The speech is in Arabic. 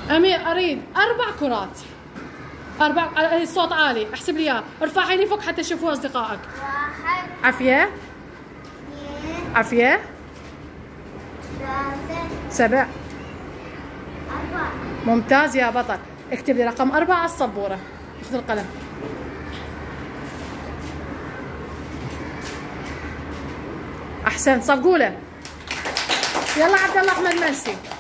أمير أريد 4 كرات. 4. الصوت عالي، احسب لي اياه، ارفعي لي فوق حتى يشوفوه أصدقائك. 1 عافية. 2 عافية. 3 7. 4. ممتاز يا بطل. اكتب لي رقم 4 على السبورة. خذ القلم. أحسنت، صفقوا له. يلا عبد الله أحمد مرسي.